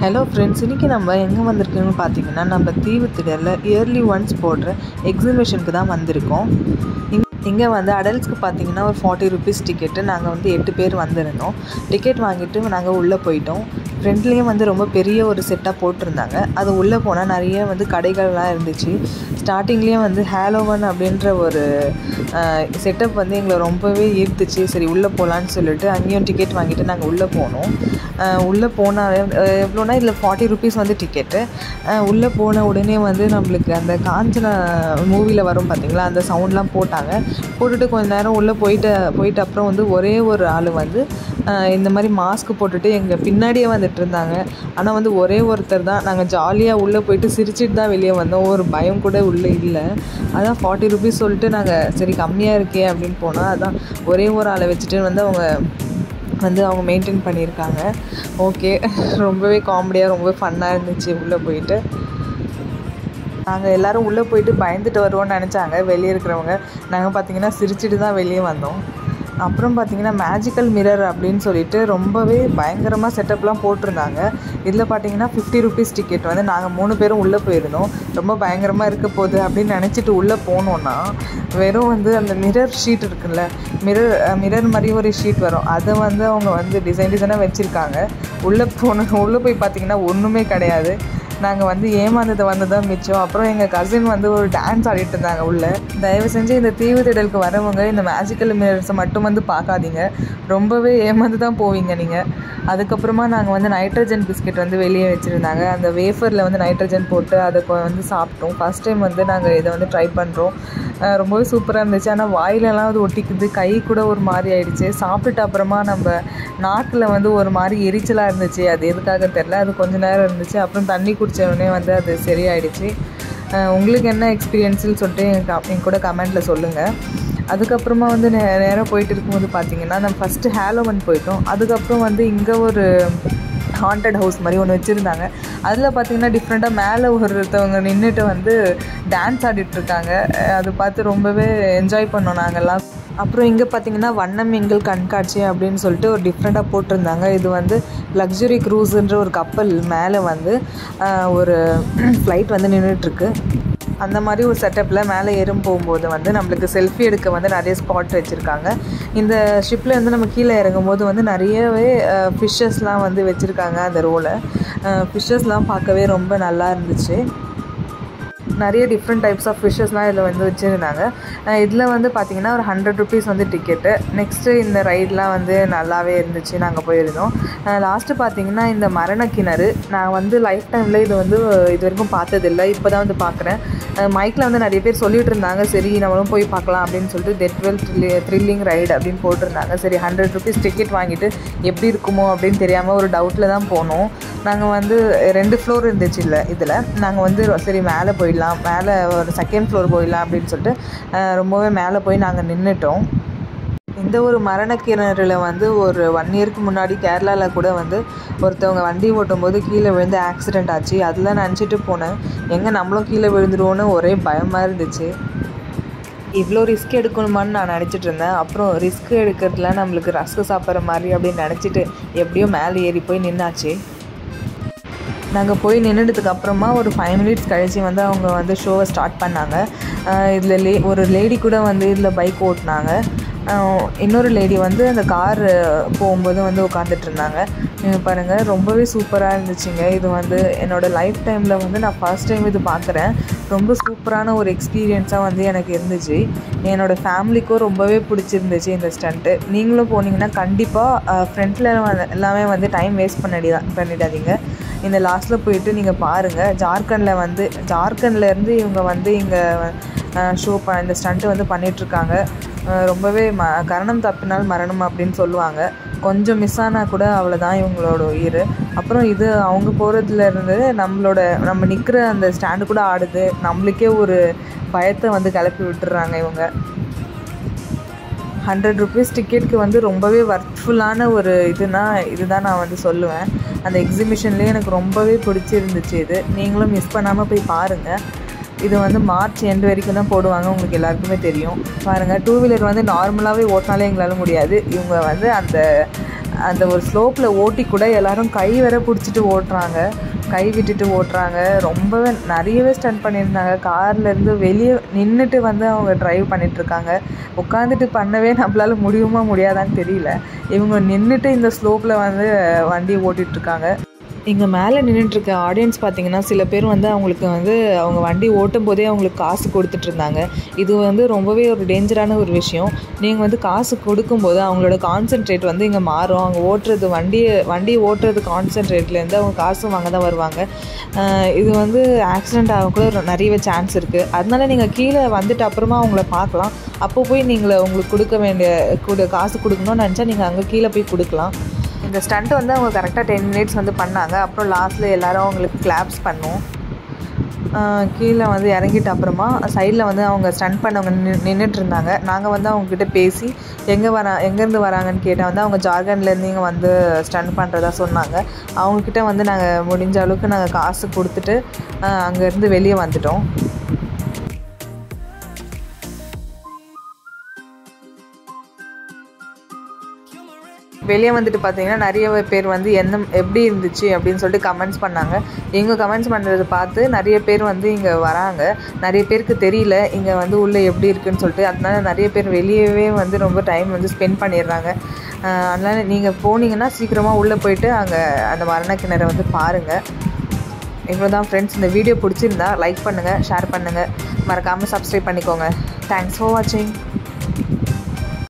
Hello friends, இன்றைக்கி நம்ம எங்கே வந்திருக்கோம்னு பார்த்தீங்கன்னா, நம்ம தீவுத்திடலில் இயர்லி ஒன்ஸ் போடுற எக்ஸிபிஷனுக்கு தான் வந்திருக்கோம். இங்கே வந்து அடல்ட்ஸ்க்கு பார்த்தீங்கன்னா ஒரு 40 rupees டிக்கெட்டு. நாங்கள் வந்து 8 பேர் வந்திருந்தோம். டிக்கெட் வாங்கிட்டு நாங்கள் உள்ளே போயிட்டோம். ஃப்ரெண்ட்லேயே வந்து ரொம்ப பெரிய ஒரு செட்டாக போட்டிருந்தாங்க. அது உள்ளே போனால் நிறைய வந்து கடைகள்லாம் இருந்துச்சு. ஸ்டார்டிங்லேயே வந்து ஹாலோவன் அப்படின்ற ஒரு செட்டப் வந்து எங்களை ரொம்பவே ஈர்த்துச்சு. சரி உள்ளே போகலான்னு சொல்லிட்டு அங்கேயும் டிக்கெட் வாங்கிட்டு நாங்கள் உள்ளே போனோம். உள்ளே போனால் எவ்வளோனா இதில் 40 rupees வந்து டிக்கெட்டு. உள்ளே போன உடனே வந்து நம்மளுக்கு அந்த காஞ்சனா மூவியில் வரும் பார்த்திங்களா, அந்த சவுண்ட்லாம் போட்டுட்டு கொஞ்சம் நேரம் உள்ளே போயிட்டு அப்புறம் வந்து ஒரே ஒரு ஆள் வந்து இந்த மாதிரி மாஸ்க் போட்டுட்டு எங்கள் பின்னாடியே வந்துட்டு இருந்தாங்க. ஆனால் வந்து ஒரே ஒருத்தர் தான். நாங்கள் ஜாலியாக உள்ளே போயிட்டு சிரிச்சிட்டு தான் வெளியே வந்தோம். ஒரு பயம் கூட உள்ளே இல்லை. அதான் 40 rupees சொல்லிட்டு நாங்கள் சரி கம்மியாக இருக்கே அப்படின்னு போனால், அதான் ஒரே ஒரு ஆளை வச்சுட்டு வந்து அவங்க மெயின்டைன் பண்ணியிருக்காங்க. ஓகே, ரொம்பவே காமெடியாக ரொம்ப ஃபன்னாக இருந்துச்சு. உள்ளே போயிட்டு நாங்கள் எல்லோரும் உள்ளே போயிட்டு பயந்துட்டு வருவோம்னு நினச்சாங்க வெளியே இருக்கிறவங்க. நாங்கள் பார்த்திங்கன்னா சிரிச்சிட்டு தான் வெளியே வந்தோம். அப்புறம் பார்த்திங்கன்னா மேஜிக்கல் மிரர் அப்படின்னு சொல்லிட்டு ரொம்பவே பயங்கரமாக செட்டப்லாம் போட்டிருந்தாங்க. இதில் பார்த்திங்கன்னா 50 rupees டிக்கெட் வந்து நாங்கள் 3 பேரும் உள்ளே போயிருந்தோம். ரொம்ப பயங்கரமாக இருக்க போகுது அப்படின்னு நினச்சிட்டு உள்ளே போனோன்னா, வெறும் வந்து அந்த மிரர் ஷீட் இருக்குல்ல, மிரர் மாதிரி ஒரு ஷீட் வரும். அதை வந்து அவங்க வந்து டிசைனாக வச்சுருக்காங்க. உள்ளே போய் பார்த்திங்கன்னா ஒன்றுமே கிடையாது. நாங்கள் வந்து ஏமாந்ததை வந்து தான் மிச்சம். அப்புறம் எங்கள் கசின் வந்து ஒரு டான்ஸ் ஆடிட்டு இருந்தாங்க உள்ளே. தயவு செஞ்சு இந்த தீவுத்திடலுக்கு வரவங்க இந்த மேஜிக்கல் மிரர்ஸை மட்டும் வந்து பார்க்காதீங்க, ரொம்பவே ஏமாந்து தான் போவீங்க நீங்கள். அதுக்கப்புறமா நாங்கள் வந்து நைட்ரஜன் பிஸ்கெட் வந்து வெளியே வச்சுருந்தாங்க. அந்த வேஃபரில் வந்து நைட்ரஜன் போட்டு அதை வந்து சாப்பிட்டோம். ஃபஸ்ட் டைம் வந்து நாங்கள் இதை வந்து ட்ரை பண்ணுறோம். ரொம்பவே சூப்பராக இருந்துச்சு. ஆனால் வாயிலெல்லாம் அது ஒட்டிக்குது, கை கூட ஒரு மாதிரி ஆயிடுச்சு. சாப்பிட்டுட்டு அப்புறமா நம்ம நாக்கில் வந்து ஒரு மாதிரி எரிச்சலாக இருந்துச்சு. அது எதுக்காக தெரில. அது கொஞ்சம் நேரம் இருந்துச்சு. அப்புறம் தண்ணி குடித்தவொடனே வந்து அது சரியாயிடுச்சு. உங்களுக்கு என்ன எக்ஸ்பீரியன்ஸுன்னு சொல்லிட்டு என் கூட கமெண்ட்டில் சொல்லுங்கள். அதுக்கப்புறமா வந்து நேராக போயிட்டு இருக்கும்போது பார்த்திங்கன்னா, நம்ம ஃபஸ்ட்டு ஹாலோவன் போயிட்டோம். அதுக்கப்புறம் வந்து இங்கே ஒரு ஹாண்டட் ஹவுஸ் மாதிரி ஒன்று வச்சுருந்தாங்க. அதில் பார்த்திங்கன்னா டிஃப்ரெண்ட்டாக மேலே ஒருத்தவங்க நின்றுட்டு வந்து டான்ஸ் ஆடிட்டுருக்காங்க. அது பார்த்து ரொம்பவே என்ஜாய் பண்ணோம் நாங்கள்லாம். அப்புறம் இங்கே பார்த்திங்கன்னா வண்ணமிங்கல் கண்காட்சி அப்படின்னு சொல்லிட்டு ஒரு டிஃப்ரெண்ட்டாக போட்டிருந்தாங்க. இது வந்து லக்ஸுரி க்ரூஸுன்ற ஒரு கப்பல் மேலே வந்து ஒரு ஃப்ளைட் வந்து நின்றுட்டுருக்கு. அந்த மாதிரி ஒரு செட்டப்பில் மேலே ஏறும் போகும்போது வந்து நம்மளுக்கு செல்ஃபி எடுக்க வந்து நிறைய ஸ்பாட் வச்சுருக்காங்க. இந்த ஷிப்பில் வந்து நம்ம கீழே இறங்கும்போது வந்து நிறையவே ஃபிஷ்ஷஸ்லாம் வந்து வச்சுருக்காங்க. அந்த ரோவில் ஃபிஷ்ஷஸ்லாம் பார்க்கவே ரொம்ப நல்லா இருந்துச்சு. நிறைய டிஃப்ரெண்ட் டைப்ஸ் ஆஃப் ஃபிஷ்ஷஸ்லாம் இதில் வந்து வச்சுருந்தாங்க. இதில் வந்து பார்த்திங்கன்னா ஒரு 100 rupees வந்து டிக்கெட்டு. நெக்ஸ்ட்டு இந்த ரைடெலாம் வந்து நல்லாவே இருந்துச்சு. நாங்கள் போயிருந்தோம். லாஸ்ட்டு பார்த்திங்கன்னா இந்த மரண கிணறு. நான் வந்து லைஃப் டைமில் இது வரைக்கும் பார்த்ததில்லை. இப்போ தான் வந்து பார்க்குறேன். மைக்கில் வந்து நிறைய பேர் சொல்லிகிட்டு இருந்தாங்க, சரி நம்மளும் போய் பார்க்கலாம் அப்படின்னு சொல்லிட்டு டெத் வெல் த்ரில்லிங் ரைடு அப்படின்னு போட்டிருந்தாங்க. சரி 100 rupees டிக்கெட் வாங்கிட்டு எப்படி இருக்குமோ அப்படின்னு தெரியாமல் ஒரு டவுட்டில் தான் போனோம். நாங்கள் வந்து 2 floor இருந்துச்சு இதில். நாங்கள் வந்து சரி மேலே போயிடலாம், மேலே ஒரு 2nd floor போயிடலாம் அப்படின்னு சொல்லிட்டு ரொம்பவே மேலே போய் நாங்கள் நின்றுட்டோம். இந்த ஒரு மரண கிணறுல வந்து ஒரு 1 yearக்கு முன்னாடி கேரளாவில் கூட வந்து ஒருத்தவங்க வண்டி ஓட்டும் போது கீழே விழுந்து ஆக்சிடெண்ட் ஆச்சு. அதெல்லாம் நினச்சிட்டு போனேன், எங்கே நம்மளும் கீழே விழுந்துருவோன்னு ஒரே பயமாக இருந்துச்சு. இவ்வளோ ரிஸ்க் எடுக்கணுமான்னு நான் நினச்சிட்டு இருந்தேன். அப்புறம் ரிஸ்க் எடுக்கிறதுல நம்மளுக்கு ரஸ்க் சாப்பிட்ற மாதிரி அப்படின்னு நினச்சிட்டு எப்படியோ மேலே ஏறி போய் நின்னாச்சு. நாங்கள் போய் நின்றுட்டதுக்கு அப்புறமா ஒரு 5 minutes கழிச்சு வந்து அவங்க வந்து ஷோவை ஸ்டார்ட் பண்ணாங்க. இதில் ஒரு லேடி கூட வந்து இதில் பைக் ஓட்டினாங்க. இன்னொரு லேடி வந்து அந்த கார் போகும்போது வந்து உட்காந்துட்டு இருந்தாங்க. பாருங்கள், ரொம்பவே சூப்பராக இருந்துச்சுங்க. இது வந்து என்னோடய லைஃப் டைமில் வந்து நான் ஃபர்ஸ்ட் டைம் இது பார்க்குறேன். ரொம்ப சூப்பரான ஒரு எக்ஸ்பீரியன்ஸாக வந்து எனக்கு இருந்துச்சு. என்னோடய ஃபேமிலிக்கும் ரொம்பவே பிடிச்சிருந்துச்சு இந்த ஸ்டண்ட்டு. நீங்களும் போனீங்கன்னா கண்டிப்பாக ஃப்ரெண்ட்ஸில் எல்லாமே வந்து டைம் வேஸ்ட் பண்ணிடாதீங்க. இந்த லாஸ்ட்டில் போயிட்டு நீங்கள் பாருங்கள். ஜார்க்கண்ட்லேருந்து இவங்க வந்து இங்கே இந்த ஸ்டண்ட்டு வந்து பண்ணிகிட்ருக்காங்க. ரொம்பவே கரணம் தப்பினால் மரணம் அப்படின்னு சொல்லுவாங்க. கொஞ்சம் மிஸ் ஆனால் கூட அவ்வளோதான் இவங்களோட உயிர். அப்புறம் இது அவங்க போகிறதுலேருந்து நம்ம நிற்கிற அந்த ஸ்டாண்டு கூட ஆடுது. நம்மளுக்கே ஒரு பயத்தை வந்து கிளப்பி விட்டுறாங்க இவங்க. 100 rupees டிக்கெட்டுக்கு வந்து ரொம்பவே ஒர்த்ஃபுல்லான ஒரு இதுதான் நான் வந்து சொல்லுவேன். அந்த எக்ஸிபிஷன்லேயே எனக்கு ரொம்பவே பிடிச்சிருந்துச்சு இது. நீங்களும் மிஸ் பண்ணாமல் போய் பாருங்கள். இது வந்து மார்ச் எண்ட் வரைக்கும் தான் போடுவாங்க, உங்களுக்கு எல்லாருக்குமே தெரியும். பாருங்கள், 2 வீலர் வந்து நார்மலாகவே ஓட்டினாலே எங்களால் முடியாது. இவங்க வந்து அந்த அந்த ஒரு ஸ்லோப்பில் ஓட்டி கூட எல்லோரும் கை வர பிடிச்சிட்டு ஓட்டுறாங்க, கை விட்டுட்டு ஓட்டுறாங்க. ரொம்பவே நிறையவே ஸ்டண்ட் பண்ணியிருந்தாங்க. கார்லேருந்து வெளியே நின்றுட்டு வந்து அவங்க ட்ரைவ் பண்ணிகிட்ருக்காங்க. உட்காந்துட்டு பண்ணவே நம்மளால் முடியுமா முடியாதான்னு தெரியல. இவங்க நின்றுட்டு இந்த ஸ்லோப்பில் வந்து வண்டி ஓட்டிகிட்ருக்காங்க. இங்கே மேலே நின்றுட்டுருக்க ஆடியன்ஸ் பார்த்திங்கன்னா சில பேர் வந்து அவங்களுக்கு வந்து அவங்க வண்டி ஓட்டும் போதே அவங்களுக்கு காசு கொடுத்துட்ருந்தாங்க. இது வந்து ரொம்பவே ஒரு டேஞ்சரான ஒரு விஷயம். நீங்கள் வந்து காசு கொடுக்கும்போது அவங்களோட கான்சென்ட்ரேட் வந்து இங்கே மாறும். அவங்க ஓட்டுறது வண்டி ஓட்டுறது கான்சென்ட்ரேட்லேருந்து அவங்க காசு வாங்க தான் வருவாங்க. இது வந்து ஆக்சிடெண்ட் ஆக கூட நிறையவே சான்ஸ் இருக்குது. அதனால நீங்கள் கீழே வந்துட்டு அப்புறமா அவங்கள பார்க்கலாம். அப்போ போய் உங்களுக்கு கொடுக்க வேண்டிய காசு கொடுக்கணும்னு நினச்சா நீங்கள் அங்கே கீழே போய் கொடுக்கலாம். இந்த ஸ்டண்ட் வந்து அவங்க கரெக்டாக 10 மினிட்ஸ் வந்து பண்ணாங்க. அப்புறம் லாஸ்ட்டில் எல்லோரும் அவங்களுக்கு கிளாப்ஸ் பண்ணோம். கீழே வந்து இறங்கிட்டு அப்புறமா சைடில் வந்து அவங்க ஸ்டண்ட் பண்ணவங்க நின்றுட்டு இருந்தாங்க. நாங்கள் வந்து அவங்கக்கிட்ட பேசி எங்கேருந்து வராங்கன்னு கேட்டால் வந்து அவங்க ஜார்க்கண்ட்லேருந்து இங்கே வந்து ஸ்டண்ட் பண்ணுறதா சொன்னாங்க. அவங்கக்கிட்ட வந்து நாங்கள் முடிஞ்ச அளவுக்கு நாங்கள் காசு கொடுத்துட்டு அங்கேருந்து வெளியே வந்துட்டோம். வெளியே வந்துட்டு பார்த்தீங்கன்னா நிறைய பேர் வந்து எப்படி இருந்துச்சு அப்படின்னு சொல்லிட்டு கமெண்ட்ஸ் பண்ணாங்க. இவங்க கமெண்ட்ஸ் பண்ணுறதை பார்த்து நிறைய பேர் வந்து இங்கே வராங்க. நிறைய பேருக்கு தெரியல இங்கே வந்து உள்ளே எப்படி இருக்குதுன்னு சொல்லிட்டு. அதனால நிறைய பேர் வெளியவே வந்து ரொம்ப டைம் வந்து ஸ்பெண்ட் பண்ணிடுறாங்க. அதனால் நீங்கள் போனீங்கன்னா சீக்கிரமாக உள்ளே போயிட்டு அங்கே அந்த மரண கிணறை வந்து பாருங்கள். இவ்வளோ தான் ஃப்ரெண்ட்ஸ். இந்த வீடியோ பிடிச்சிருந்தா லைக் பண்ணுங்கள், ஷேர் பண்ணுங்கள், மறக்காமல் சப்ஸ்கிரைப் பண்ணிக்கோங்க. தேங்க்ஸ் ஃபார் வாட்சிங்.